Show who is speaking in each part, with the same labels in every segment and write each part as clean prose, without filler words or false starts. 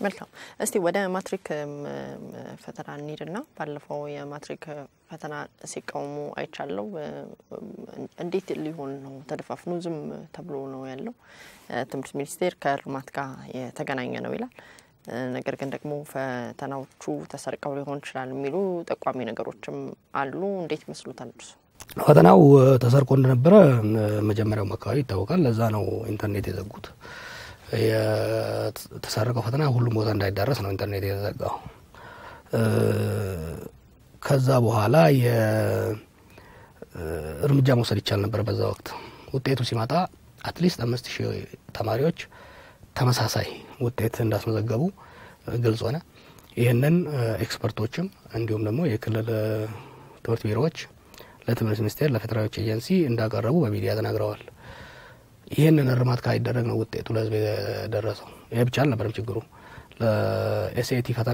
Speaker 1: መልካም እስቲ ወደ ማትሪክ ፈተና እንሂድና ባለፈው የማትሪክ ፈተና ሲቀውሙ አይቻለው እንዴት ሊሆን ነው ተደፋፍኑ ዝም ተብሎ ነው ያለው ትምህርት ሚኒስቴር ከርማት ጋር የተገናኘ ነው ይላል ነገር ግን ደግሞ ፈተናዎቹ ተሰርቀው ሊሆን ይችላል የሚሉ ጠቋሚ ነገሮችም አሉ እንዴት መስሉታል እርሱ
Speaker 2: ፈተናው ተሰርቆ እንደነበረ መጀመሪያው መካሪ ይታወቃል ለዛ ነው ኢንተርኔት የዘጉት የተሰረቀው ፈተና ሁሉም ቦታ እንዳይዳረስ ነው ኢንተርኔት የዘጋው ከዛ በኋላ እርምጃ መውሰድ ይቻል ነበር በዛ ወቅት ውጤቱ ሲመጣ አትሊስት 5000 ተማሪዎች ተመሳሳይ ውጤት እንዳስመዘገቡ ግልጽ ሆነ ይሄንን ኤክስፐርቶችም እንዲሁም ደግሞ የክልል ትምህርት ቢሮዎች ለትምህርት ሚኒስቴር ለፌደራል ኤጀንሲ እንዳቀረቡ በሚዲያ ተናግረዋል ይሄንን እርማት ካይደረግ ነው ውጤቱ ለህዝብ ደረሰው ይሄ ብቻ አልነበረም ችግሩ ለኤስኤቲ ፈተና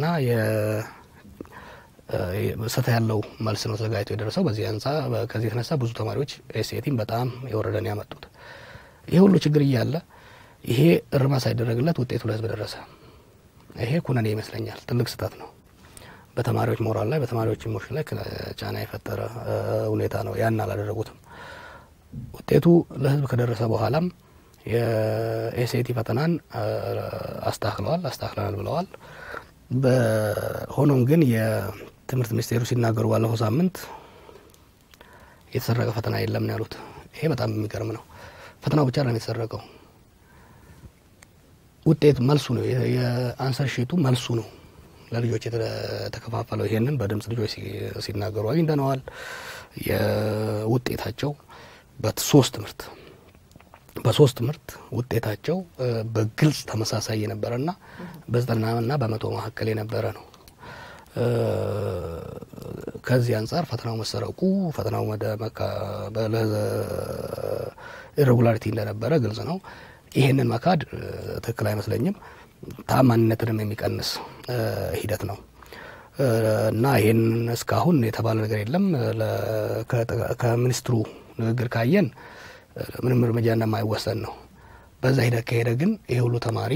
Speaker 2: ሰተ ያለው መልስ ነው ተዘጋጅቶ የደረሰው በዚህ አንፃር ከዚህ ተነሳ ብዙ ተማሪዎች ኤስኤቲን በጣም የወረደን ያመጡት ይሄ ሁሉ ችግር ይያለ ይሄ እርማት ሳይደረግለት ውጤቱ ለህዝብ ደረሰ ይሄ ኩነኔ ይመስለኛል ትልቅ ስህተት ነው በተማሪዎች ሞራል ላይ በተማሪዎች ኢሞሽን ላይ ጫና የፈጠረ ሁኔታ ነው ያን አላደረጉትም ውጤቱ ለህዝብ ከደረሰ በኋላም የኤስኤቲ ፈተናን አስተካክለዋል ብለዋል በሆኖም ግን የትምህርት ሚኒስቴሩ ሲናገሩ ባለፈው ሳምንት የተሰረቀ ፈተና የለም ነው ያሉት ይሄ በጣም የሚገርም ነው ፈተናው ብቻ ነው የተሰረቀው ውጤት መልሱ ነው የአንሰር ሺቱ መልሱ ነው ለልጆች የተከፋፈለው ይሄንን በድምጽ ልጆች ሲናገሩ አግኝተናል የውጤታቸው በሶስት ትምህርት ውጤታቸው በግልጽ ተመሳሳይ የነበረና በ90 እና በ100 መካከል የነበረ ነው ከዚህ አንፃር ፈተናው መሰረቁ ፈተናው ኢሬጉላሪቲ እንደነበረ ግልጽ ነው ይሄንን መካድ ትክክል አይመስለኝም ታማኝነትንም የሚቀንስ ሂደት ነው እና ይሄን እስካሁን የተባለ ነገር የለም ከሚኒስትሩ ንግግር ካየን ምንም እርምጃ እንደማይወሰን ነው በዛ ሂደት ከሄደ ግን ይሄ ሁሉ ተማሪ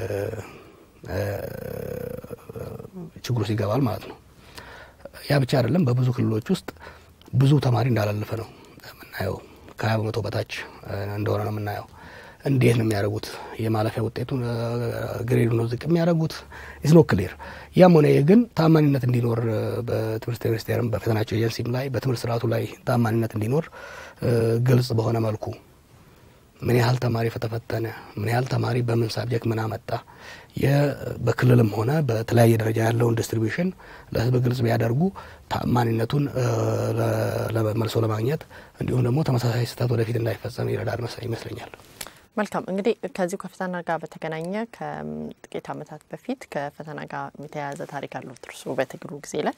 Speaker 2: ችግሩ ሲገባል ማለት ነው ያ ብቻ አይደለም በብዙ ክልሎች ውስጥ ብዙ ተማሪ እንዳላለፈ ነው ምናየው ከ20% በታች እንደሆነ ነው ምናየው እንዴት ነው የሚያደርጉት የማለፊያ ውጤቱን ግሬዱ ነው ዝቅ የሚያደርጉት ኢዝ ኖት ክሊር ያም ሆነ ግን ታማኝነት እንዲኖር በትምህርት ሚኒስቴርም በፈተናቸው ኤጀንሲም ላይ በትምህርት ስርዓቱ ላይ ታማኝነት እንዲኖር ግልጽ በሆነ መልኩ ምን ያህል ተማሪ ፈተፈተነ ምን ያህል ተማሪ በምን ሳብጀክት ምን አመጣ በክልልም ሆነ በተለያየ ደረጃ ያለው ዲስትሪቢዩሽን ለህዝብ ግልጽ ቢያደርጉ ታማኝነቱን ለመልሶ ለማግኘት እንዲሁም ደግሞ ተመሳሳይ ስህተት ወደፊት እንዳይፈጸም ይረዳል ይመስለኛል
Speaker 1: መልካም እንግዲህ ከዚህ ከፈተና ጋር በተገናኘ ከጥቂት አመታት በፊት ከፈተና ጋር የተያያዘ ታሪክ አለው ጥርሱ በትግሉ ጊዜ ላይ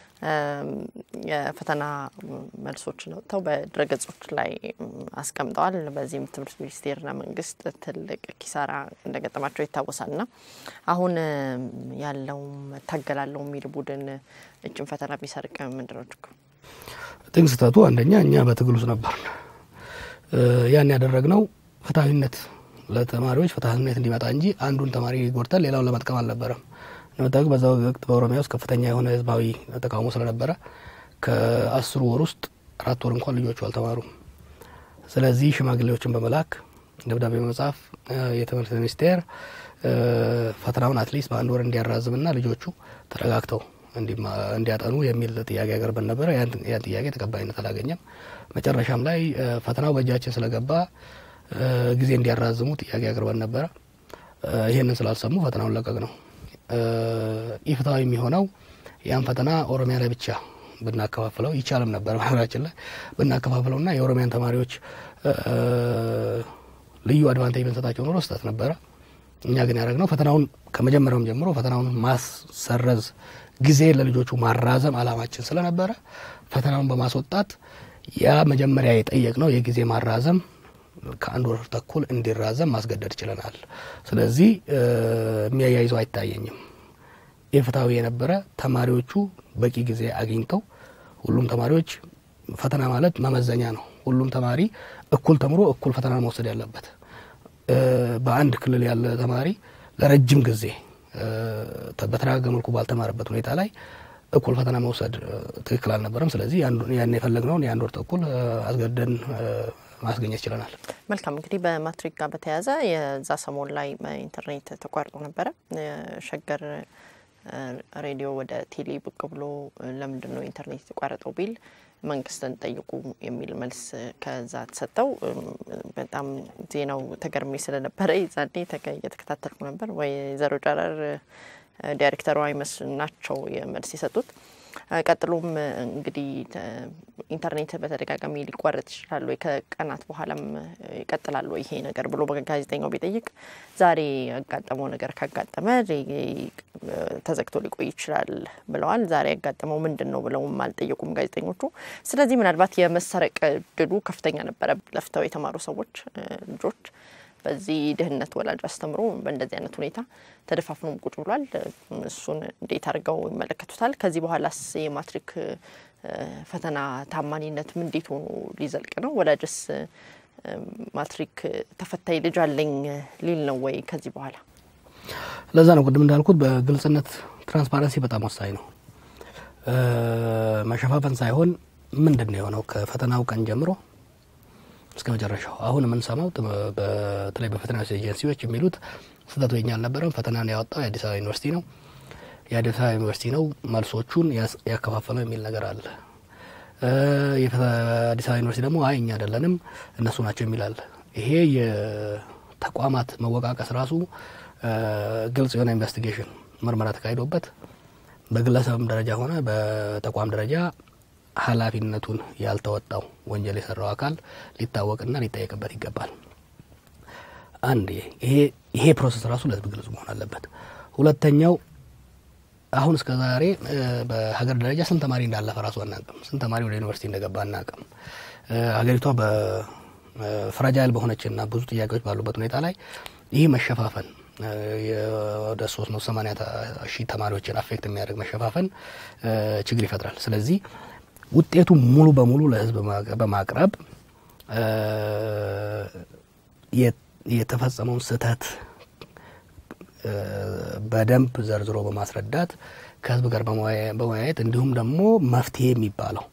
Speaker 1: የፈተና መልሶች ነው ተው በድረገጾች ላይ አስቀምጠዋል በዚህም ትምህርት ሚኒስቴርና መንግስት ትልቅ ኪሳራ እንደገጠማቸው ይታወሳልና አሁን ያለው ተገላለው የሚል ቡድን እጭን ፈተና ቢሰርቅ ምንድነው ችግሩ
Speaker 2: ጥንስታቱ አንደኛ እኛ በትግሉ ነበር ያን ያደረግነው ፍትሃዊነት ለተማሪዎች ፍትሃዊነት እንዲመጣ እንጂ አንዱን ተማሪ ጎርተን ሌላውን ለማጥቀም አልነበረም ነው ታውቁ በዛው ወቅት በኦሮሚያ ውስጥ ከፍተኛ የሆነ ህዝባዊ ተቃውሞ ስለነበረ ከ10 ወር ውስጥ 4 ወር እንኳን ልጆቹ አልተማሩም ስለዚህ ሽማግሌዎችን በመላክ ደብዳቤ በመጻፍ የትምህርት ሚኒስቴር ፈተናውን አትሊስት በአንድ ወር እንዲያራዝምና ልጆቹ ተረጋግተው እንዲያጠኑ የሚል ጥያቄ ያቀርበን ነበር ያን ጥያቄ ተቀባይነት አላገኘም መጨረሻም ላይ ፈተናው በእጃችን ስለገባ ጊዜ እንዲያራዝሙ ጥያቄ ያቀርበን ነበር ይሄንን ስላልሰሙ ፈተናውን ለቀቅ ነው ኢፍታዊ የሚሆነው ያን ፈተና ኦሮሚያ ላይ ብቻ ብናከፋፍለው ይቻላል ነበር ማራችን ላይ ብናከፋፍለውና የኦሮሚያን ተማሪዎች ልዩ አድቫንቴጅ ብንሰጣቸው ኖሮ ስህተት ነበር እኛ ግን ያደረግነው ፈተናውን ከመጀመሪያውም ጀምሮ ፈተናውን ማሰረዝ ጊዜ ለልጆቹ ማራዘም አላማችን ስለነበረ ፈተናውን በማስወጣት ያ መጀመሪያ የጠየቅነው የጊዜ ማራዘም ከአንድ ወር ተኩል እንዲራዘም ማስገደድ ይችላል ስለዚህ የሚያያይዘው አይታየኝም ኢፍታዊ የነበረ ተማሪዎቹ በቂ ጊዜ አግኝተው ሁሉም ተማሪዎች ፈተና ማለት መመዘኛ ነው ሁሉም ተማሪ እኩል ተምሮ እኩል ፈተና መውሰድ ያለበት በአንድ ክልል ያለ ተማሪ ለረጅም ጊዜ በተረጋጋ መልኩ ባልተማረበት ሁኔታ ላይ እኩል ፈተና መውሰድ ትክክል አልነበረም። ስለዚህ ያን የፈለግነውን የአንድ ወር ተኩል አስገደን ማስገኘት ይችላል።
Speaker 1: መልካም እንግዲህ በማትሪክ ጋር በተያያዘ የዛ ሰሞን ላይ ኢንተርኔት ተቋርጦ ነበረ። ሸገር ሬዲዮ ወደ ቴሌ ብቅ ብሎ ለምንድነው ኢንተርኔት ተቋርጦ ቢል መንግስትን ጠይቁ የሚል መልስ ከዛ ተሰጠው። በጣም ዜናው ተገርሜ ስለነበረ ይዛኔ እየተከታተልኩ ነበር። ወይ ዘሮ ጨረር ዳይሬክተሩ ናቸው የመልስ የሰጡት። ቀጥሎም እንግዲህ ኢንተርኔት በተደጋጋሚ ሊቋረጥ ይችላል ወይ ከቀናት በኋላም ይቀጥላል ወይ ይሄ ነገር ብሎ በጋዜጠኛው ቢጠይቅ ዛሬ ያጋጠመው ነገር ካጋጠመ ተዘግቶ ሊቆይ ይችላል ብለዋል። ዛሬ ያጋጠመው ምንድነው ብለውም አልጠየቁም ጋዜጠኞቹ። ስለዚህ ምናልባት የመሰረቅ ድሉ ከፍተኛ ነበር። ለፍተው የተማሩ ሰዎች ልጆች በዚህ ድህነት ወላጅ አስተምሮ በእንደዚህ አይነት ሁኔታ ተደፋፍኖ ቁጭ ብሏል። እሱን እንዴት አድርገው ይመለከቱታል? ከዚህ በኋላስ የማትሪክ ፈተና ታማኒነት እንዴት ሆኖ ሊዘልቅ ነው? ወላጅስ ማትሪክ ተፈታይ ልጅ አለኝ ሊል ነው ወይ ከዚህ በኋላ?
Speaker 2: ለዛ ነው ቅድም እንዳልኩት በግልጽነት ትራንስፓረንሲ በጣም ወሳኝ ነው። መሸፋፈን ሳይሆን ምንድነው የሆነው ከፈተናው ቀን ጀምሮ እስከ መጨረሻው አሁን ምን ሰማው በተለይ በፈተና ኤጀንሲዎች የሚሉት ስህተቱ የኛ አልነበረም። ፈተናን ያወጣው የአዲስ አበባ ዩኒቨርሲቲ ነው። የአዲስ አበባ ዩኒቨርሲቲ ነው መልሶቹን ያከፋፈለው የሚል ነገር አለ። የአዲስ አበባ ዩኒቨርሲቲ ደግሞ አይ እኛ አይደለንም እነሱ ናቸው የሚላል። ይሄ የተቋማት መወቃቀስ ራሱ ግልጽ የሆነ ኢንቨስቲጌሽን ምርመራ ተካሂዶበት በግለሰብም ደረጃ ሆነ በተቋም ደረጃ ኃላፊነቱን ያልተወጣው ወንጀል የሰራው አካል ሊታወቅና ሊጠየቅበት ይገባል። አንድ ይሄ ፕሮሰስ ራሱ ለህዝብ ግልጽ መሆን አለበት። ሁለተኛው አሁን እስከ ዛሬ በሀገር ደረጃ ስንት ተማሪ እንዳለፈ ራሱ አናውቅም። ስንት ተማሪ ወደ ዩኒቨርሲቲ እንደገባ አናውቅም። ሀገሪቷ በፍራጃይል በሆነችና ብዙ ጥያቄዎች ባሉበት ሁኔታ ላይ ይሄ መሸፋፈን ወደ 380,000 ተማሪዎችን አፌክት የሚያደርግ መሸፋፈን ችግር ይፈጥራል። ስለዚህ ውጤቱ ሙሉ በሙሉ ለህዝብ በማቅረብ የተፈጸመውን ስህተት በደንብ ዘርዝሮ በማስረዳት ከህዝብ ጋር በመወያየት እንዲሁም ደግሞ መፍትሄ የሚባለው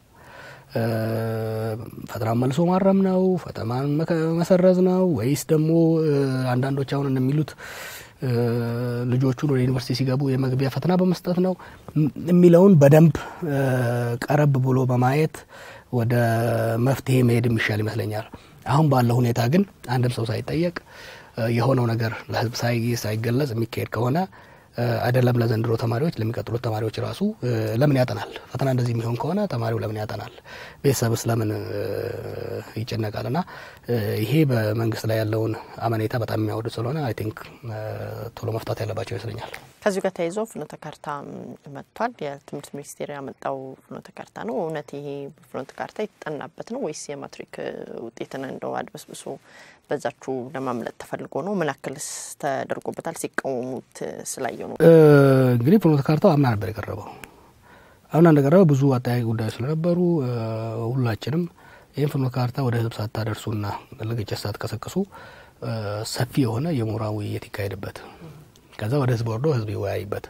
Speaker 2: ፈተናን መልሶ ማረም ነው፣ ፈተናን መሰረዝ ነው ወይስ ደግሞ አንዳንዶች አሁን እንደሚሉት ልጆቹን ወደ ዩኒቨርሲቲ ሲገቡ የመግቢያ ፈተና በመስጠት ነው የሚለውን በደንብ ቀረብ ብሎ በማየት ወደ መፍትሄ መሄድ የሚሻል ይመስለኛል። አሁን ባለው ሁኔታ ግን አንድም ሰው ሳይጠየቅ የሆነው ነገር ለህዝብ ሳይገለጽ የሚካሄድ ከሆነ አይደለም ለዘንድሮ ተማሪዎች ለሚቀጥሉት ተማሪዎች ራሱ ለምን ያጠናል? ፈተና እንደዚህ የሚሆን ከሆነ ተማሪው ለምን ያጠናል? ቤተሰብስ ለምን ይጨነቃልና ይሄ በመንግስት ላይ ያለውን አመኔታ በጣም የሚያወድ ስለሆነ አይ ቲንክ ቶሎ መፍታት ያለባቸው ይመስለኛል።
Speaker 1: ከዚህ ጋር ተያይዞ ፍኖተ ካርታ መጥቷል። የትምህርት ሚኒስቴር ያመጣው ፍኖተ ካርታ ነው። እውነት ይሄ ፍኖተ ካርታ የተጠናበት ነው ወይስ የማትሪክ ውጤትን እንደው አድበስብሶ በዛችሁ ለማምለጥ ተፈልጎ ነው? ምን ያክልስ ተደርጎበታል? ሲቃወሙት ስላየው ነው።
Speaker 2: እንግዲህ ፍኖተ ካርታው አምና ነበር የቀረበው። አሁን እንደቀረበ ብዙ አጠያቂ ጉዳዮች ስለነበሩ ሁላችንም ይሄን ፍኖተ ካርታ ወደ ህዝብ ሳታደርሱና ለግጭት ሳትቀሰቅሱ ሰፊ የሆነ የሞራል ውይይት ይካሄድበት ከዛ ወደ ህዝብ ወርዶ ህዝብ ይወያይበት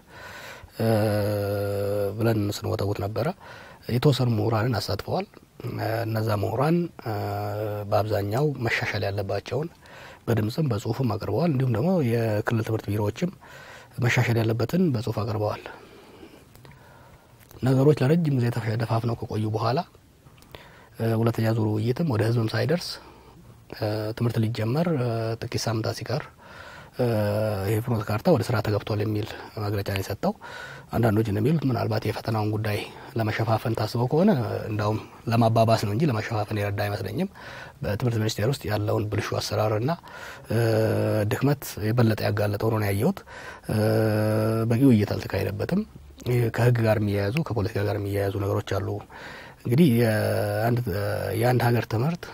Speaker 2: ብለን ስንወተውት ነበረ። የተወሰኑ ምሁራንን አሳትፈዋል። እነዛ ምሁራን በአብዛኛው መሻሻል ያለባቸውን በድምጽም በጽሁፍም አቅርበዋል። እንዲሁም ደግሞ የክልል ትምህርት ቢሮዎችም መሻሻል ያለበትን በጽሁፍ አቅርበዋል። ነገሮች ለረጅም ጊዜ ተደፋፍነው ከቆዩ በኋላ ሁለተኛ ዙር ውይይትም ወደ ህዝብም ሳይደርስ ትምህርት ሊጀመር ጥቂት ሳምንታት ሲቀር ይሄ ፍኖተ ካርታ ወደ ስራ ተገብቷል የሚል መግለጫ ነው የሰጠው። አንዳንዶች እንደሚሉት ምናልባት የፈተናውን ጉዳይ ለመሸፋፈን ታስበው ከሆነ እንዳውም ለማባባስ ነው እንጂ ለመሸፋፈን ይረዳ አይመስለኝም። በትምህርት ሚኒስቴር ውስጥ ያለውን ብልሹ አሰራርና ድክመት የበለጠ ያጋለጠው ነው ያየሁት። በቂ ውይይት አልተካሄደበትም። ከህግ ጋር የሚያያዙ ከፖለቲካ ጋር የሚያያዙ ነገሮች አሉ። እንግዲህ የአንድ ሀገር ትምህርት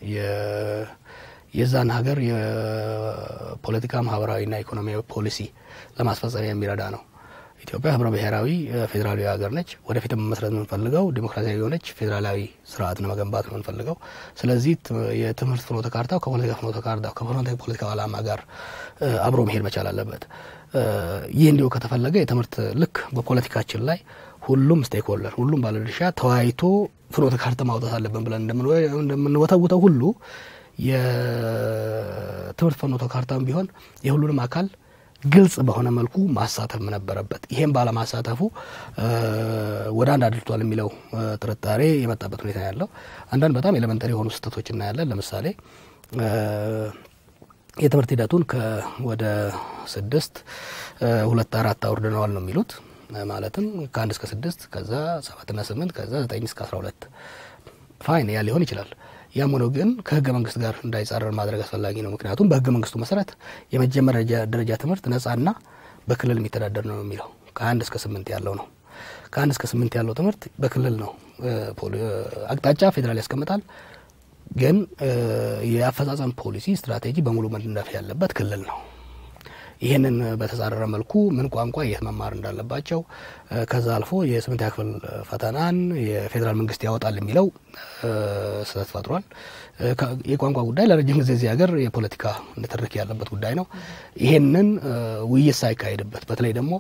Speaker 2: የዛን ሀገር የፖለቲካ ማህበራዊና ኢኮኖሚያዊ ፖሊሲ ለማስፈጸም የሚረዳ ነው። ኢትዮጵያ ህብረ ብሔራዊ ፌዴራላዊ ሀገር ነች። ወደፊት መመስረት የምንፈልገው ዲሞክራሲያዊ የሆነች ፌዴራላዊ ስርዓትን መገንባት ነው የምንፈልገው። ስለዚህ የትምህርት ፍኖተ ካርታው ከፖለቲካ ፍኖተ ካርታው ከፖለቲካ ዓላማ ጋር አብሮ መሄድ መቻል አለበት። ይህ እንዲሁ ከተፈለገ የትምህርት ልክ በፖለቲካችን ላይ ሁሉም ስቴክሆልደር ሁሉም ባለድርሻ ተወያይቶ ፍኖተ ካርታ ማውጣት አለብን ብለን እንደምንወተውተው ሁሉ የትምህርት ፍኖተ ካርታም ቢሆን የሁሉንም አካል ግልጽ በሆነ መልኩ ማሳተፍ ነበረበት። ይሄን ባለማሳተፉ ወደ አንድ አድርቷል የሚለው ጥርጣሬ የመጣበት ሁኔታ ያለው አንዳንድ በጣም ኤሌመንተሪ የሆኑ ስህተቶች እናያለን። ለምሳሌ የትምህርት ሂደቱን ወደ 6 2 4 አውርደናል ነው የሚሉት። ማለትም ከ1 እስከ 6 ከዛ 7 እና 8 ከዛ 9 እስከ 12 ፋይን ያ ሊሆን ይችላል። ያም ሆኖ ግን ከህገ መንግስት ጋር እንዳይጻረር ማድረግ አስፈላጊ ነው። ምክንያቱም በህገ መንግስቱ መሰረት የመጀመሪያ ደረጃ ትምህርት ነፃና በክልል የሚተዳደር ነው የሚለው ከ1 እስከ 8 ያለው ነው። ከ1 እስከ 8 ያለው ትምህርት በክልል ነው አቅጣጫ ፌዴራል ያስቀምጣል። ግን የአፈጻጸም ፖሊሲ ስትራቴጂ በሙሉ መንደፍ ያለበት ክልል ነው። ይሄንን በተጻረረ መልኩ ምን ቋንቋ የት መማር እንዳለባቸው ከዛ አልፎ የ8ኛ ክፍል ፈተናን የፌዴራል መንግስት ያወጣል የሚለው ስህተት ፈጥሯል። የቋንቋ ጉዳይ ለረጅም ጊዜ እዚህ ሀገር የፖለቲካ ንትርክ ያለበት ጉዳይ ነው። ይሄንን ውይይት ሳይካሄድበት በተለይ ደግሞ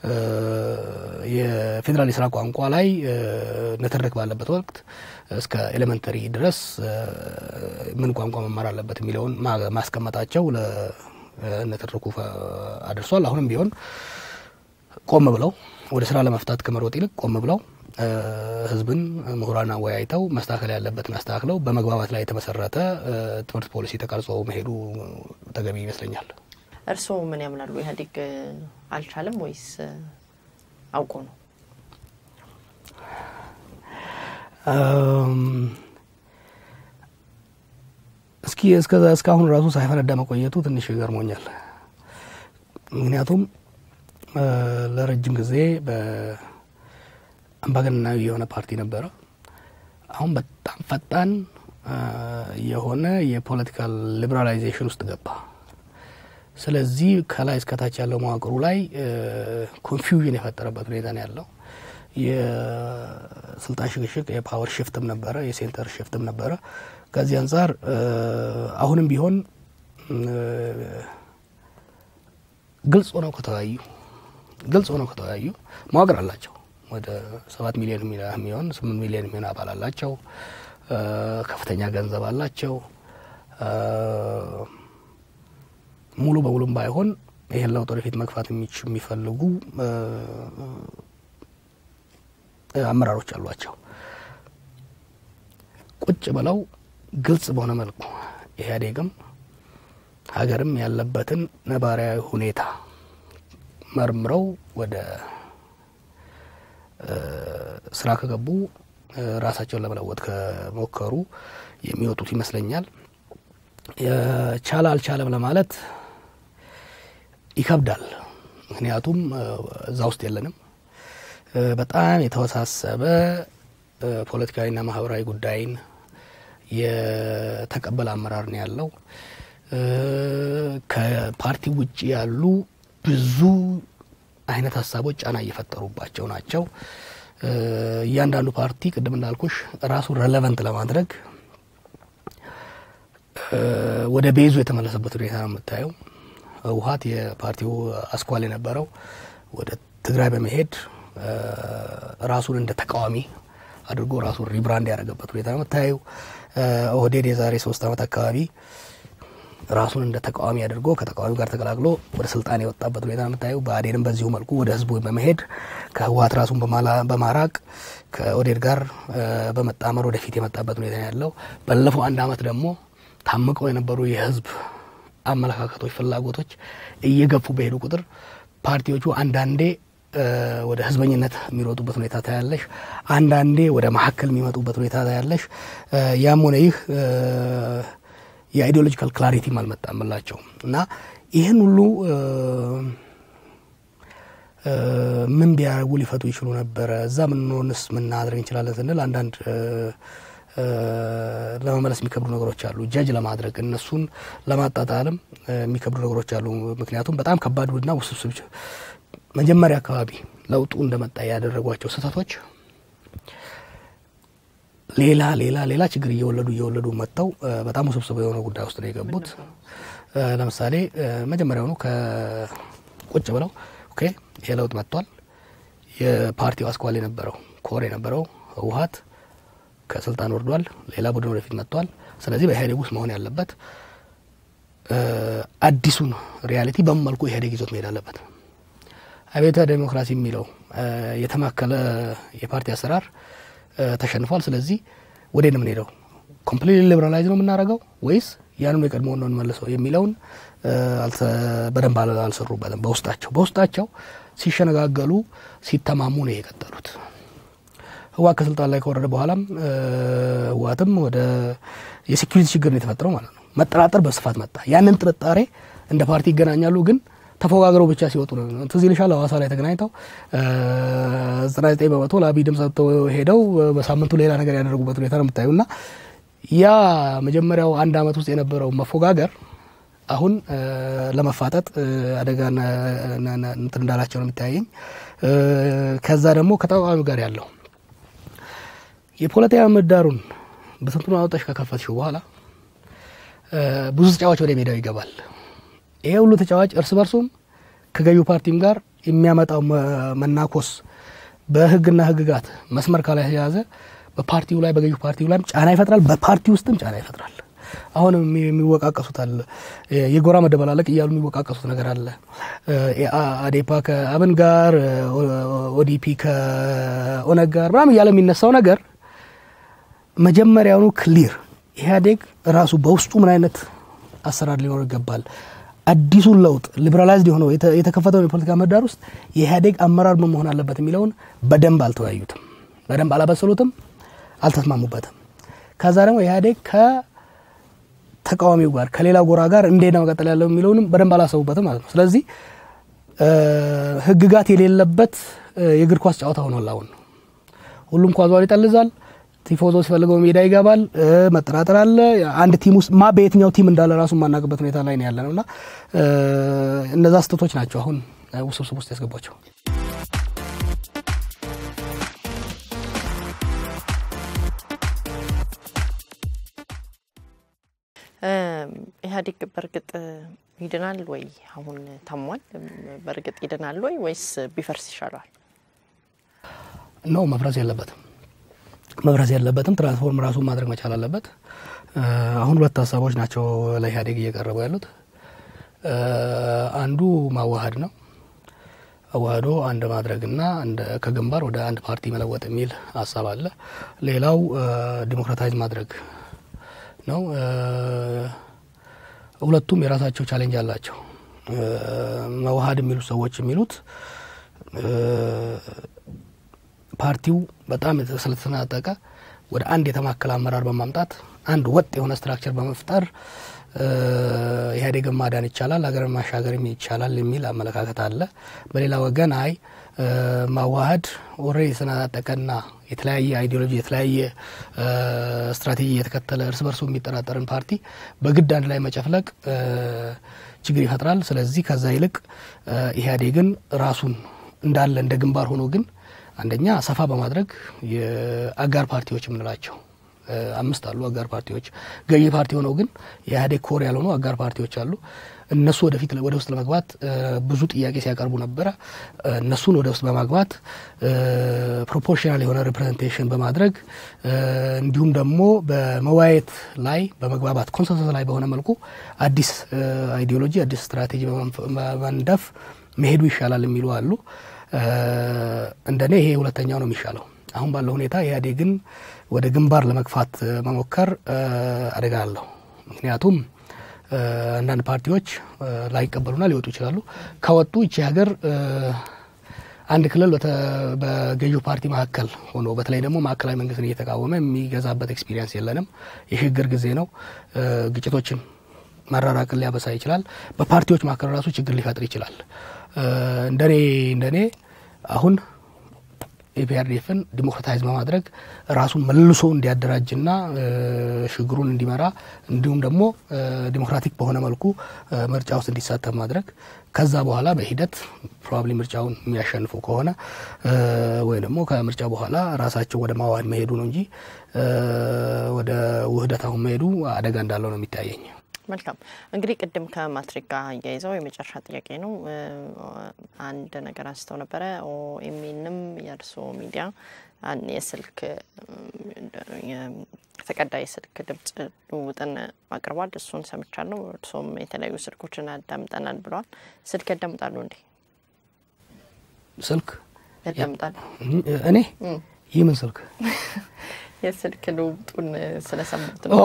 Speaker 2: የፌዴራል የስራ ቋንቋ ላይ ንትርክ ባለበት ወቅት እስከ ኤሌመንተሪ ድረስ ምን ቋንቋ መማር አለበት የሚለውን ማስቀመጣቸው ለንትርኩ አድርሷል። አሁንም ቢሆን ቆም ብለው ወደ ስራ ለመፍታት ከመሮጥ ይልቅ ቆም ብለው ህዝብን ምሁራን አወያይተው ማስተካከል ያለበትን አስተካክለው በመግባባት ላይ የተመሰረተ ትምህርት ፖሊሲ ተቀርጾ መሄዱ ተገቢ ይመስለኛል።
Speaker 1: እርስዎ ምን ያምናሉ? ኢህአዴግ አልቻለም ወይስ አውቆ ነው? እስካሁን ራሱ ሳይፈነዳ መቆየቱ ትንሽ ገርሞኛል። ምክንያቱም ለረጅም ጊዜ በአምባገነናዊ የሆነ ፓርቲ ነበረ። አሁን በጣም ፈጣን የሆነ የፖለቲካል ሊበራላይዜሽን ውስጥ ገባ። ስለዚህ ከላይ እስከታች ያለው መዋቅሩ ላይ ኮንፊውዥን የፈጠረበት ሁኔታ ነው ያለው። የስልጣን ሽግሽግ የፓወር ሽፍትም ነበረ፣ የሴንተር ሽፍትም ነበረ። ከዚህ አንፃር አሁንም ቢሆን ግልጽ ሆነው ከተወያዩ መዋቅር አላቸው። ወደ 7 ሚሊዮን የሚሆን 8 ሚሊዮን የሚሆን አባል አላቸው። ከፍተኛ ገንዘብ አላቸው። ሙሉ በሙሉም ባይሆን ይሄን ለውጥ ወደፊት መግፋት የሚፈልጉ አመራሮች አሏቸው። ቁጭ ብለው ግልጽ በሆነ መልኩ ኢህአዴግም ሀገርም ያለበትን ነባራዊ ሁኔታ መርምረው ወደ ስራ ከገቡ ራሳቸውን ለመለወጥ ከሞከሩ የሚወጡት ይመስለኛል። አልቻለም ለማለት ይከብዳል። ምክንያቱም እዛ ውስጥ የለንም። በጣም የተወሳሰበ ፖለቲካዊና ማህበራዊ ጉዳይን የተቀበለ አመራር ነው ያለው። ከፓርቲ ውጪ ያሉ ብዙ አይነት ሀሳቦች ጫና እየፈጠሩባቸው ናቸው። እያንዳንዱ ፓርቲ ቅድም እንዳልኩሽ ራሱ ሬሌቫንት ለማድረግ ወደ ቤዙ የተመለሰበት ሁኔታ ነው የምታየው። ህወሓት የፓርቲው አስኳል የነበረው ወደ ትግራይ በመሄድ ራሱን እንደ ተቃዋሚ አድርጎ ራሱን ሪብራንድ ያደረገበት ሁኔታ ነው የምታየው። ኦህዴድ የዛሬ 3 አመት አካባቢ ራሱን እንደ ተቃዋሚ አድርጎ ከተቃዋሚ ጋር ተቀላቅሎ ወደ ስልጣን የወጣበት ሁኔታ ነው የምታየው። ብአዴንም በዚሁ መልኩ ወደ ህዝቡ በመሄድ ከህወሓት ራሱን በማራቅ ከኦህዴድ ጋር በመጣመር ወደፊት የመጣበት ሁኔታ ያለው። ባለፈው 1 አመት ደግሞ ታምቀው የነበሩ የህዝብ አመለካከቶች፣ ፍላጎቶች እየገፉ በሄዱ ቁጥር ፓርቲዎቹ አንዳንዴ ወደ ህዝበኝነት የሚሮጡበት ሁኔታ ታያለሽ፣ አንዳንዴ ወደ ማዕከል የሚመጡበት ሁኔታ ታያለሽ። ያም ሆነ ይህ የአይዲዮሎጂካል ክላሪቲ አልመጣምላቸው እና ይህን ሁሉ ምን ቢያደርጉ ሊፈቱ ይችሉ ነበር? እዛ ምንሆንስ ምን ማድረግ እንችላለን ስንል አንዳንድ ለመመለስ የሚከብዱ ነገሮች አሉ። ጀጅ ለማድረግ እነሱን ለማጣጣልም የሚከብዱ ነገሮች አሉ። ምክንያቱም በጣም ከባድና ውስብስብ መጀመሪያ አካባቢ
Speaker 2: ለውጡ እንደመጣ ያደረጓቸው ስህተቶች ሌላ ችግር እየወለዱ መጣው በጣም ውስብስብ የሆነ ጉዳይ ውስጥ ነው የገቡት። ለምሳሌ መጀመሪያው ነው ከቁጭ ብለው ኦኬ ይሄ ለውጥ መጥቷል፣ የፓርቲው አስኳል የነበረው ኮር የነበረው ህወሓት ከስልጣን ወርዷል፣ ሌላ ቡድን ወደፊት መጥቷል። ስለዚህ በኢህአዴግ ውስጥ መሆን ያለበት አዲሱን ሪያሊቲ በመልኩ ኢህአዴግ ይዞት መሄድ አለበት። አብዮታዊ ዲሞክራሲ የሚለው የተማከለ የፓርቲ አሰራር ተሸንፏል። ስለዚህ ወዴት ነው የምንሄደው? ኮምፕሊትሊ ሊበራላይዝ ነው የምናደርገው ወይስ ያንን የቀድሞውን ነው እንመልሰው የሚለውን በደንብ አልሰሩበትም። በውስጣቸው ሲሸነጋገሉ ሲተማሙ ነው የቀጠሉት። ህወሓት ከስልጣን ላይ ከወረደ በኋላም ህወሓትም ወደ የሴኩሪቲ ችግር ነው የተፈጠረው ማለት ነው። መጠራጠር በስፋት መጣ። ያንን ጥርጣሬ እንደ ፓርቲ ይገናኛሉ ግን ተፎጋግረው ብቻ ሲወጡ ነው። ትዝ ይልሻል ሐዋሳ ላይ ተገናኝተው 99% ለአብይ ድምጽ ሰጥተው ሄደው በሳምንቱ ሌላ ነገር ያደረጉበት ሁኔታ ነው የምታዩና ያ መጀመሪያው አንድ አመት ውስጥ የነበረው መፎጋገር አሁን ለመፋጠጥ አደጋና እንትን እንዳላቸው ነው የሚታየኝ። ከዛ ደግሞ ከተቃዋሚው ጋር ያለው የፖለቲካ ምህዳሩን በስንቱን አውጣሽ ከከፈትሽው በኋላ ብዙ ተጫዋች ወደ ሜዳው ይገባል። ይሄ ሁሉ ተጫዋች እርስ በርሱም ከገዢው ፓርቲም ጋር የሚያመጣው መናኮስ በህግና ህግጋት መስመር ካላይ ያዘ በፓርቲው ላይ በገዢው ፓርቲው ላይ ጫና ይፈጥራል፣ በፓርቲው ውስጥም ጫና ይፈጥራል። አሁን የሚወቃቀሱት አለ፣ የጎራ መደበላለቅ ይያሉ የሚወቃቀሱት ነገር አለ። አዴፓ ከአብን ጋር ኦዲፒ ከኦነግ ጋር ምናምን ያለ የሚነሳው ነገር መጀመሪያውኑ ክሊር ኢህአዴግ ራሱ በውስጡ ምን አይነት አሰራር ሊኖር ይገባል፣ አዲሱን ለውጥ ሊበራላይዝድ ሆኖ የተከፈተው የፖለቲካ ምህዳር ውስጥ የኢህአዴግ አመራር ምን መሆን አለበት የሚለውን በደንብ አልተወያዩትም፣ በደንብ አላበሰሉትም፣ አልተስማሙበትም። ከዛ ደግሞ ኢህአዴግ ከተቃዋሚው ጋር ከሌላ ጎራ ጋር እንዴት ነው መቀጠል ያለው የሚለውንም በደንብ አላሰቡበትም ማለት ነው። ስለዚህ ህግጋት የሌለበት የእግር ኳስ ጨዋታ ሆኗል። አሁን ሁሉም ኳሷን ይጠልዛል፣ ቲፎዞ ሲፈልገው ሜዳ ይገባል፣ መጠራጠር አለ። አንድ ቲም ውስጥ በየትኛው ቲም እንዳለ ራሱ ማናቀበት ሁኔታ ላይ ነው ያለነውና እነዛ ስህተቶች ናቸው አሁን ውስብስብ ውስጥ ያስገባቸው።
Speaker 1: ኢህአዴግ በርግጥ ይድናል ወይ? አሁን ታሟል በርግጥ ይድናል ወይ ወይስ ቢፈርስ ይሻላል?
Speaker 2: ነው መፍረስ የለበትም። ትራንስፎርም ራሱ ማድረግ መቻል አለበት። አሁን ሁለት ሀሳቦች ናቸው ለኢህአዴግ እየቀረቡ ያሉት። አንዱ ማዋሃድ ነው። አዋህዶ አንድ ማድረግና ከግንባር ወደ አንድ ፓርቲ መለወጥ የሚል ሀሳብ አለ። ሌላው ዲሞክራታይዝ ማድረግ ነው። ሁለቱም የራሳቸው ቻሌንጅ አላቸው። ማዋሃድ የሚሉ ሰዎች የሚሉት ፓርቲው በጣም ስለተሰናጠቀ ወደ አንድ የተማከለ አመራር በማምጣት አንድ ወጥ የሆነ ስትራክቸር በመፍጠር ኢህአዴግን ማዳን ይቻላል፣ ሀገርን ማሻገር ይቻላል የሚል አመለካከት አለ። በሌላ ወገን ማዋሃድ ኦሬዲ የተሰናጠቀና የተለያየ አይዲዮሎጂ የተለያየ ስትራቴጂ የተከተለ እርስ በርሱ የሚጠራጠርን ፓርቲ በግድ አንድ ላይ መጨፍለቅ ችግር ይፈጥራል። ስለዚህ ከዛ ይልቅ ኢህአዴግን ራሱን እንዳለ እንደ ግንባር ሆኖ ግን አንደኛ ሰፋ በማድረግ የአጋር ፓርቲዎች የምንላቸው 5 አሉ አጋር ፓርቲዎች። ገዢ ፓርቲ ሆነው ግን የኢህአዴግ ኮር ያልሆኑ አጋር ፓርቲዎች አሉ። እነሱ ወደ ውስጥ ለመግባት ብዙ ጥያቄ ሲያቀርቡ ነበር። እነሱን ወደ ውስጥ በማግባት ፕሮፖርሽናል የሆነ ሪፕሬዘንቴሽን በማድረግ እንዲሁም ደግሞ በመዋየት ላይ በመግባባት ኮንሰንሰስ ላይ በሆነ መልኩ አዲስ አይዲዮሎጂ አዲስ ስትራቴጂ በመንደፍ መሄዱ ይሻላል የሚሉ አሉ። እንደኔ ይሄ ሁለተኛው ነው የሚሻለው። አሁን ባለው ሁኔታ ኢህአዴግን ወደ ግንባር ለመግፋት መሞከር አደጋ አለው። ምክንያቱም አንዳንድ ፓርቲዎች ላይቀበሉና ሊወጡ ይችላሉ። ከወጡ እቺ ሀገር አንድ ክልል በገዢው ፓርቲ መካከል ሆኖ በተለይ ደግሞ ማዕከላዊ መንግስትን እየተቃወመ የሚገዛበት ኤክስፒሪየንስ የለንም። የሽግግር ጊዜ ነው። ግጭቶችን ማራራቅን ሊያበሳ ይችላል። በፓርቲዎች መካከል ራሱ ችግር ሊፈጥር ይችላል። እንደኔ አሁን ኢፒአርዲኤፍን ዲሞክራታይዝ በማድረግ ራሱን መልሶ እንዲያደራጅና ሽግሩን እንዲመራ እንዲሁም ደግሞ ዲሞክራቲክ በሆነ መልኩ ምርጫ ውስጥ እንዲሳተፍ ማድረግ ከዛ በኋላ በሂደት ፕሮባብሊ ምርጫውን የሚያሸንፉ ከሆነ ወይ ደግሞ ከምርጫ በኋላ ራሳቸው ወደ ማዋሃድ መሄዱ ነው እንጂ ወደ ውህደታው መሄዱ አደጋ እንዳለው ነው የሚታየኝ።
Speaker 1: መልካም እንግዲህ ቅድም ከማትሪክ ጋር ያይዘው የመጨረሻ ጥያቄ ነው። አንድ ነገር አንስተው ነበረ ኦኤምኤንም የእርሶ ሚዲያ የስልክ ተቀዳይ ስልክ ድምጽ ልውውጥን አቅርቧል። እሱን ሰምቻለሁ። እርሶም የተለያዩ ስልኮችን አዳምጠናል ብለዋል። ስልክ ያዳምጣሉ እንዴ?
Speaker 2: ስልክ
Speaker 1: ያዳምጣሉ?
Speaker 2: እኔ ይምን ስልክ
Speaker 1: የስልክ ልውውጡን ስለሰሙት
Speaker 2: ነው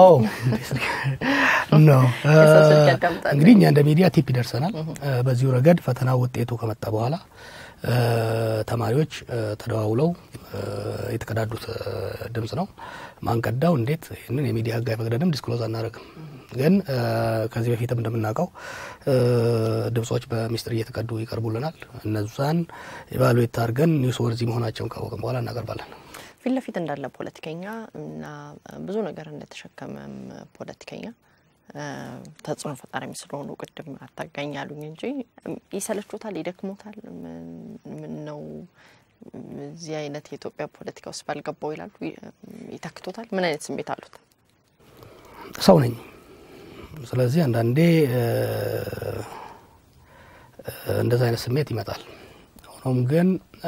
Speaker 2: እንግዲህ እኛ እንደ ሚዲያ ቲፕ ይደርሰናል። በዚሁ ረገድ ፈተና ውጤቱ ከመጣ በኋላ ተማሪዎች ተደዋውለው የተቀዳዱት ድምጽ ነው። ማንቀዳው እንዴት ይሄንን የሚዲያ ህግ አይፈቅድም፣ ዲስክሎዝ አናደርግም። ግን ከዚህ በፊትም እንደምናውቀው ድምጾች በሚስጥር እየተቀዱ ይቀርቡልናል። እነዛን ኢቫሉዌት አድርገን ኒውስ ወርዚ መሆናቸውን ካወቅን በኋላ እናቀርባለን።
Speaker 1: ፊት ለፊት እንዳለ ፖለቲከኛ እና ብዙ ነገር እንደተሸከመም ፖለቲከኛ ተጽዕኖ ፈጣሪ ስለሆኑ ቅድም አታጋኝ አሉኝ እንጂ ይሰለችዎታል፣ ይደክሞታል። ምን ነው እዚህ አይነት የኢትዮጵያ ፖለቲካ ውስጥ ባልገባው ይላሉ፣ ይተክቶታል። ምን አይነት ስሜት አሉት?
Speaker 2: ሰው ነኝ። ስለዚህ አንዳንዴ እንደዛ አይነት ስሜት ይመጣል። ሆኖም ግን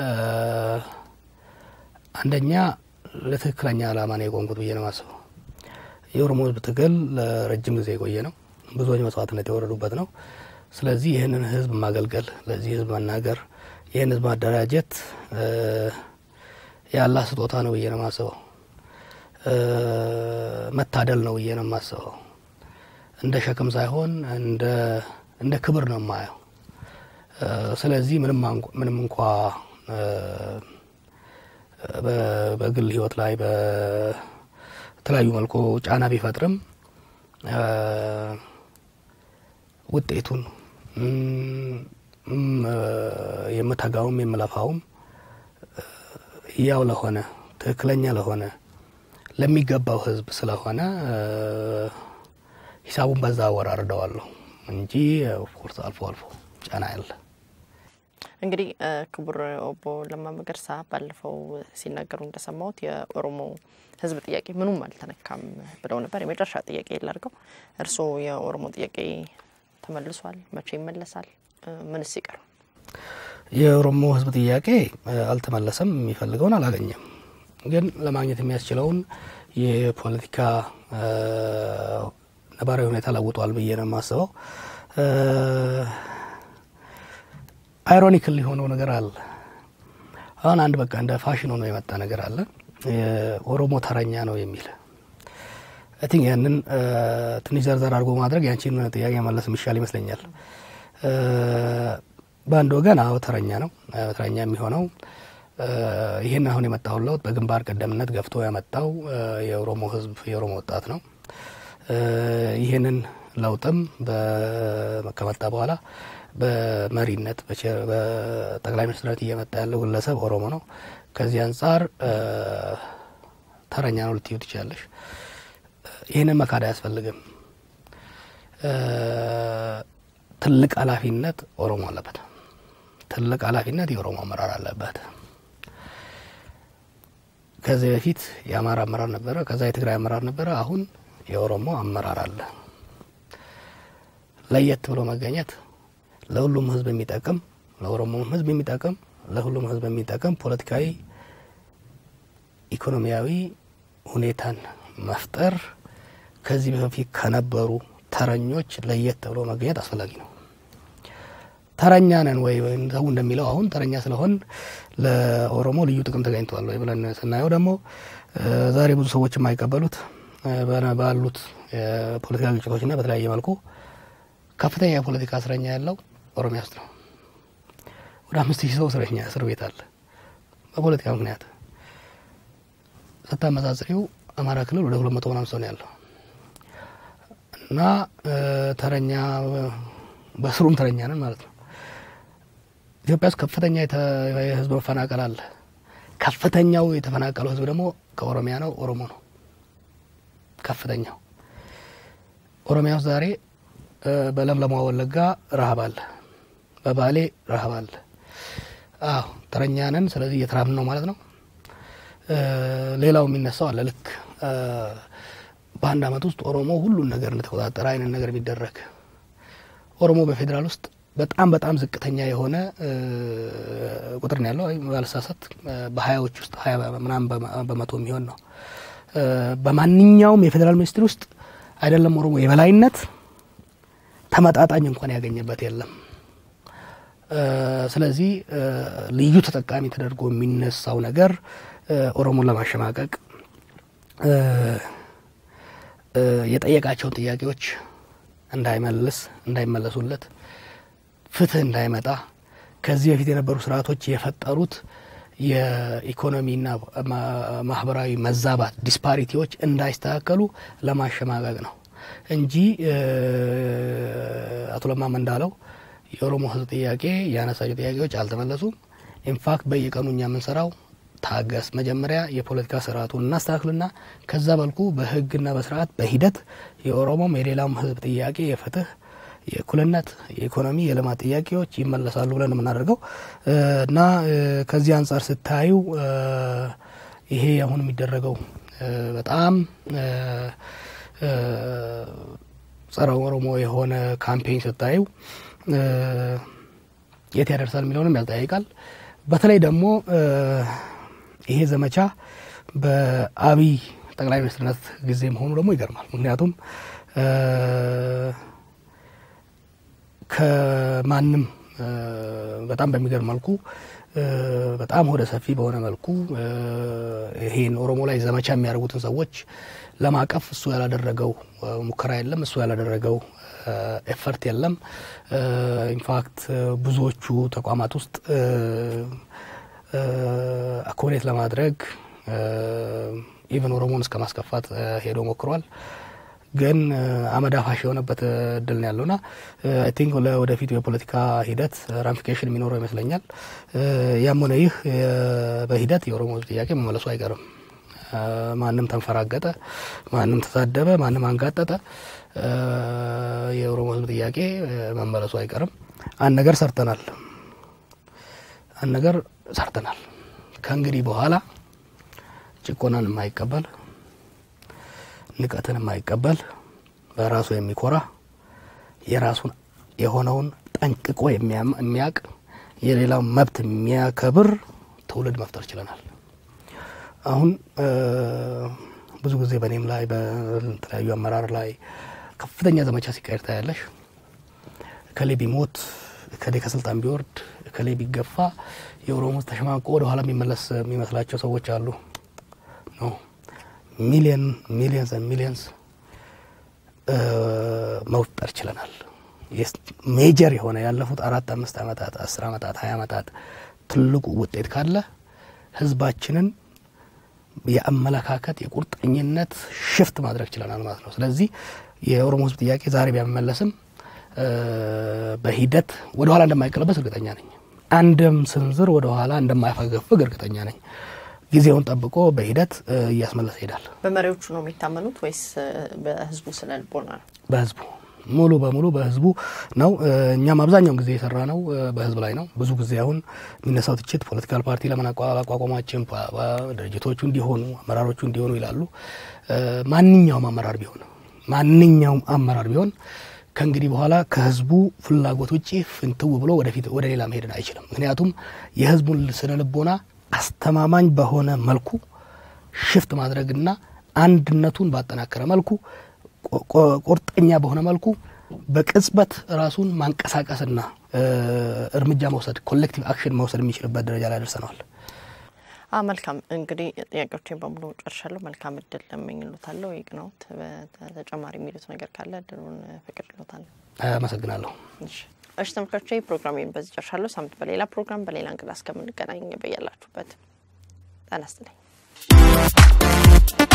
Speaker 2: አንደኛ ለትክክለኛ ዓላማ ነው የቆምኩት ብዬ ነው ማስበው። የኦሮሞ ህዝብ ትግል ለረጅም ጊዜ የቆየ ነው። ብዙዎች መስዋዕትነት የወረዱበት ነው። ስለዚህ ይህንን ህዝብ ማገልገል፣ ለዚህ ህዝብ መናገር፣ ይህን ህዝብ ማደራጀት የአላህ ስጦታ ነው ብዬ ነው ማስበው። መታደል ነው ብዬ ነው ማስበው። እንደ ሸክም ሳይሆን እንደ ክብር ነው ማየው። ስለዚህ ምንም እንኳን በግል ህይወት ላይ በተለያዩ መልኩ ጫና ቢፈጥርም ውጤቱን የምታጋውም የምለፋውም ያው ለሆነ ትክክለኛ ለሆነ ለሚገባው ህዝብ ስለሆነ ሂሳቡን በዛ ወራርደዋለሁ እንጂ ኦፍኮርስ አልፎ ጫና ያለ።
Speaker 1: እንግዲህ ክቡር ኦቦ ለማ መገርሳ ባለፈው ሲናገሩ እንደሰማሁት የኦሮሞ ህዝብ ጥያቄ ምኑም አልተነካም ብለው ነበር። የመጨረሻ ጥያቄ ላድርገው። እርሶ የኦሮሞ ጥያቄ ተመልሷል? መቼ ይመለሳል? ምንስ ይቀራል?
Speaker 2: የኦሮሞ ህዝብ ጥያቄ አልተመለሰም፣ የሚፈልገውን አላገኘም። ግን ለማግኘት የሚያስችለውን የፖለቲካ ነባራዊ ሁኔታ ለውጧል ብዬ ነው የማስበው። አይሮኒካል የሆነው ነገር አለ። አሁን አንድ በቃ እንደ ፋሽን ሆኖ የመጣ ነገር አለ። ኦሮሞ ተረኛ ነው የሚል አይ ቲንክ ያንን ትንሽ ዘርዘር አድርጎ ማድረግ ያንቺን ጥያቄ መመለስ የሚሻል ይመስለኛል። በአንድ ወገን አዎ ተረኛ ነው። ተረኛ የሚሆነው ይሄን አሁን የመጣው ለውጥ በግንባር ቀደምነት ገፍቶ ያመጣው የኦሮሞ ህዝብ የኦሮሞ ወጣት ነው። ይሄንን ለውጥም በመከመጣ በኋላ በመሪነት በጠቅላይ ሚኒስትርነት እየመጣ ያለው ግለሰብ ኦሮሞ ነው። ከዚህ አንፃር ተረኛ ነው ልትዩ ትችላለሽ። ይሄንን መካድ አያስፈልግም። ትልቅ ኃላፊነት ኦሮሞ አለበት። ትልቅ ኃላፊነት የኦሮሞ አመራር አለበት። ከዚህ በፊት የአማራ አመራር ነበረ፣ ከዛ የትግራይ አመራር ነበረ፣ አሁን የኦሮሞ አመራር አለ። ለየት ብሎ መገኘት ለሁሉም ህዝብ የሚጠቅም፣ ለኦሮሞ ህዝብ የሚጠቅም፣ ለሁሉም ህዝብ የሚጠቅም ፖለቲካዊ ኢኮኖሚያዊ ሁኔታን መፍጠር ከዚህ በፊት ከነበሩ ተረኞች ለየት ብሎ መገኘት አስፈላጊ ነው። ተረኛ ነን ወይ እንደው እንደሚለው አሁን ተረኛ ስለሆን ለኦሮሞ ልዩ ጥቅም ተገኝቷል ወይ ብለን ስናየው ደግሞ ዛሬ ብዙ ሰዎች የማይቀበሉት ባሉት የፖለቲካ ግጭቶችና በተለያየ መልኩ ከፍተኛ የፖለቲካ እስረኛ ያለው ኦሮሚያ ውስጥ ነው። ወደ 5000 ሰው እስር ቤት አለ በፖለቲካ ምክንያት። ስታመዛዝሪው አማራ ክልል ወደ 200 ምናምን ሰው ነው ያለው እና ተረኛ በስሩም ተረኛ ነን ማለት ነው። ኢትዮጵያ ውስጥ ከፍተኛ የህዝብ መፈናቀል አለ። ከፍተኛው የተፈናቀለው ህዝብ ደግሞ ከኦሮሚያ ነው፣ ኦሮሞ ነው። ከፍተኛው ኦሮሚያ ውስጥ ዛሬ በለምለማ ወለጋ ረሃብ አለ። በባሌ ረሃብ አለ። አዎ ተረኛ ነን፣ ስለዚህ እየተራብን ነው ማለት ነው። ሌላው የሚነሳው አለ ልክ በአንድ አመት ውስጥ ኦሮሞ ሁሉን ነገር እንደተቆጣጠረ አይነት ነገር ቢደረግ ኦሮሞ በፌደራል ውስጥ በጣም ዝቅተኛ የሆነ ቁጥር ነው ያለው ባልሳሳት በ20ዎች ውስጥ 20 ምናምን በመቶ የሚሆን ነው። በማንኛውም የፌደራል ሚኒስትሪ ውስጥ አይደለም ኦሮሞ የበላይነት ተመጣጣኝ እንኳን ያገኘበት የለም። ስለዚህ ልዩ ተጠቃሚ ተደርጎ የሚነሳው ነገር ኦሮሞን ለማሸማቀቅ የጠየቃቸውን ጥያቄዎች እንዳይመለሱለት ፍትህ እንዳይመጣ ከዚህ በፊት የነበሩ ስርዓቶች የፈጠሩት የኢኮኖሚና ማህበራዊ መዛባት ዲስፓሪቲዎች እንዳይስተካከሉ ለማሸማቀቅ ነው እንጂ አቶ ለማ እንዳለው የኦሮሞ ህዝብ ጥያቄ ያነሳቸው ጥያቄዎች አልተመለሱም። ኢንፋክት በየቀኑኛ የምንሰራው ታገስ መጀመሪያ የፖለቲካ ስርዓቱን እናስተካክልና ከዛ መልኩ በህግና በስርዓት በሂደት የኦሮሞም የሌላም ህዝብ ጥያቄ የፍትህ የእኩልነት የኢኮኖሚ የልማት ጥያቄዎች ይመለሳሉ ብለን የምናደርገው እና ከዚህ አንፃር ስታዩ ይሄ አሁን የሚደረገው በጣም ጸረ ኦሮሞ የሆነ ካምፔን ስታዩ የት ያደርሳል የሚለውንም ያጠያይቃል። በተለይ ደግሞ ይሄ ዘመቻ በአብይ ጠቅላይ ሚኒስትርነት ጊዜ መሆኑ ደግሞ ይገርማል። ምክንያቱም ከማንም በጣም በሚገርም መልኩ በጣም ወደ ሰፊ በሆነ መልኩ ይሄን ኦሮሞ ላይ ዘመቻ የሚያደርጉትን ሰዎች ለማቀፍ እሱ ያላደረገው ሙከራ የለም፣ እሱ ያላደረገው ኤፈርት የለም። ኢንፋክት ብዙዎቹ ተቋማት ውስጥ አኮሬት ለማድረግ ኢቭን ኦሮሞን እስከ ማስከፋት ሄዶ ሞክሯል። ግን አመዳፋሽ የሆነበት እድል ነው ያለውና አይ ቲንክ ወደፊቱ የፖለቲካ ሂደት ራሚፊኬሽን የሚኖረው ይመስለኛል። ያም ሆነ ይህ በሂደት የኦሮሞ ጥያቄ መመለሱ አይቀርም። ማንም ተንፈራገጠ፣ ማንም ተሳደበ፣ ማንም አንጋጠጠ የኦሮሞ ጥያቄ መመለሱ አይቀርም። አንድ ነገር ሰርተናል። ከእንግዲህ በኋላ ጭቆናን የማይቀበል ንቀትን የማይቀበል በራሱ የሚኮራ የራሱን የሆነውን ጠንቅቆ የሚያቅ የሌላው መብት የሚያከብር ትውልድ መፍጠር ችለናል። አሁን ብዙ ጊዜ በኔም ላይ በተለያዩ አመራር ላይ ከፍተኛ ዘመቻ ሲካሄድ ታያለሽ። ከሌ ቢሞት ከሌ ከስልጣን ቢወርድ ከሌ ቢገፋ የኦሮሞ ተሽማቆ ወደ ኋላ የሚመስላቸው ሰዎች አሉ። ኖ ሚሊየንስ መፍጠር ችለናል። ሜጀር የሆነ ያለፉት 4-5 አመታት 10 አመታት 20 አመታት ትልቁ ውጤት ካለ ህዝባችንን የአመለካከት የቁርጠኝነት ሽፍት ማድረግ ችለናል ማለት ነው። ስለዚህ የኦሮሞ ህዝብ ጥያቄ ዛሬ ቢያመለስም በሂደት ወደ ኋላ እንደማይቀለበስ እርግጠኛ ነኝ። አንድም ስንዝር ወደ ኋላ እንደማይፈገፍግ እርግጠኛ ነኝ። ጊዜውን ጠብቆ በሂደት እያስመለሰ ይሄዳል።
Speaker 1: በመሪዎቹ ነው የሚታመኑት ወይስ በህዝቡ ስለልቦና ነው?
Speaker 2: በህዝቡ ሙሉ በሙሉ በህዝቡ ነው። እኛም አብዛኛው ጊዜ የሰራ ነው በህዝብ ላይ ነው። ብዙ ጊዜ አሁን የሚነሳው ትችት ፖለቲካል ፓርቲ ለምን አቋቋማችን ድርጅቶቹ እንዲሆኑ አመራሮቹ እንዲሆኑ ይላሉ። ማንኛውም አመራር ቢሆን ከእንግዲህ በኋላ ከህዝቡ ፍላጎት ውጪ ፍንትው ብሎ ወደ ሌላ መሄድ አይችልም። ምክንያቱም የህዝቡን ስነልቦና አስተማማኝ በሆነ መልኩ ሽፍት ማድረግና አንድነቱን ባጠናከረ መልኩ ቁርጠኛ በሆነ መልኩ በቅጽበት ራሱን ማንቀሳቀስና እርምጃ መውሰድ ኮሌክቲቭ አክሽን መውሰድ የሚችልበት ደረጃ ላይ ደርሰናል።
Speaker 1: መልካም እንግዲህ ጥያቄዎችን በሙሉ ጨርሻለሁ። መልካም እድል ለምኝልዎታለሁ። ይቅናዎት በተጨማሪ የሚሉት ነገር ካለ እድሉን ፈቅድልዎታለሁ።
Speaker 2: አመሰግናለሁ።
Speaker 1: እሺ ተመልካቾቼ ፕሮግራሜን በዚህ ጨርሻለሁ። ሳምንት በሌላ ፕሮግራም በሌላ እንግዳ እስከምንገናኝ በያላችሁበት ጤና ይስጥልኝ።